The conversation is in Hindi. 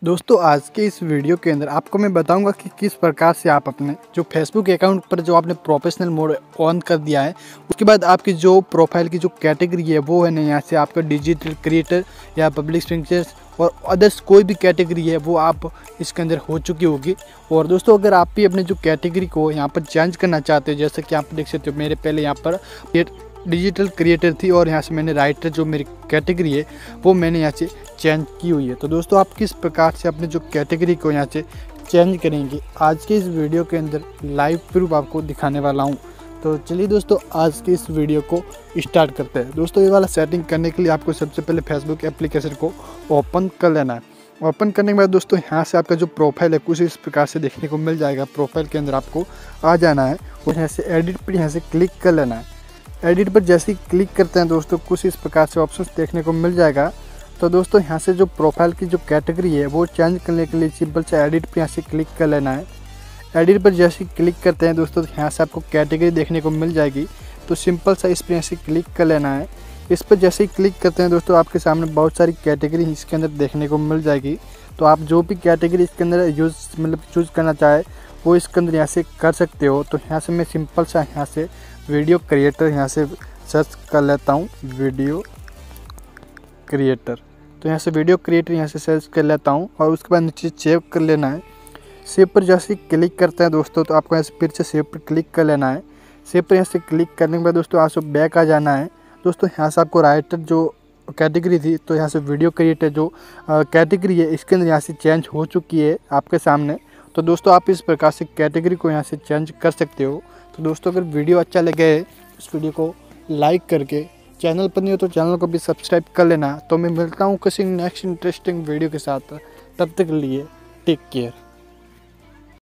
दोस्तों आज के इस वीडियो के अंदर आपको मैं बताऊंगा कि किस प्रकार से आप अपने जो फेसबुक अकाउंट पर जो आपने प्रोफेशनल मोड ऑन कर दिया है उसके बाद आपकी जो प्रोफाइल की जो कैटेगरी है वो है ना यहाँ से आपका डिजिटल क्रिएटर या पब्लिक स्पीकर्स और अदर्स कोई भी कैटेगरी है वो आप इसके अंदर हो चुकी होगी। और दोस्तों अगर आप भी अपने जो कैटेगरी को यहाँ पर चेंज करना चाहते हो, जैसे कि आप देख सकते हो मेरे पहले यहाँ पर डिजिटल क्रिएटर थी और यहाँ से मैंने राइटर जो मेरी कैटेगरी है वो मैंने यहाँ से चेंज की हुई है। तो दोस्तों आप किस प्रकार से अपने जो कैटेगरी को यहाँ से चेंज करेंगे आज के इस वीडियो के अंदर लाइव प्रूफ आपको दिखाने वाला हूँ। तो चलिए दोस्तों आज के इस वीडियो को स्टार्ट करते हैं। दोस्तों ये वाला सेटिंग करने के लिए आपको सबसे पहले फेसबुक एप्लीकेशन को ओपन कर लेना है। ओपन करने के बाद दोस्तों यहाँ से आपका जो प्रोफाइल है कुछ इस प्रकार से देखने को मिल जाएगा। प्रोफाइल के अंदर आपको आ जाना है और यहाँ से एडिट पर यहाँ से क्लिक कर लेना है। एडिट पर जैसे ही क्लिक करते हैं दोस्तों कुछ इस प्रकार से ऑप्शंस देखने को मिल जाएगा। तो दोस्तों यहाँ से जो प्रोफाइल की जो कैटेगरी है वो चेंज करने के लिए सिंपल से एडिट पर यहाँ से क्लिक कर लेना है। एडिट पर जैसे ही क्लिक करते हैं दोस्तों यहाँ से आपको कैटेगरी देखने को मिल जाएगी। तो सिंपल सा इस पर यहाँ से क्लिक कर लेना है। इस पर जैसे ही क्लिक करते हैं दोस्तों आपके सामने बहुत सारी कैटेगरी इसके अंदर देखने को मिल जाएगी। तो आप जो भी कैटेगरी इसके अंदर चूज़ करना चाहे वो इसके अंदर यहाँ से कर सकते हो। तो यहाँ से मैं सिंपल सा यहाँ से वीडियो क्रिएटर यहाँ से सर्च कर लेता हूँ, वीडियो क्रिएटर। तो यहाँ से वीडियो क्रिएटर यहाँ से सर्च कर लेता हूँ और उसके बाद नीचे सेव कर लेना है। सेव पर जैसे क्लिक करते हैं दोस्तों तो आपको यहाँ से फिर से सेव पर क्लिक कर लेना है। सेव पर यहाँ से क्लिक करने के बाद दोस्तों यहाँ से बैक आ जाना है। दोस्तों यहाँ से आपको राइटर जो कैटेगरी थी तो यहाँ से वीडियो क्रिएटर जो कैटेगरी है इसके अंदर यहाँ से चेंज हो चुकी है आपके सामने। तो दोस्तों आप इस प्रकार से कैटेगरी को यहाँ से चेंज कर सकते हो। तो दोस्तों अगर वीडियो अच्छा लगे इस वीडियो को लाइक करके, चैनल पर नहीं हो तो चैनल को भी सब्सक्राइब कर लेना। तो मैं मिलता हूँ किसी नेक्स्ट इंटरेस्टिंग वीडियो के साथ, तब तक के लिए टेक केयर।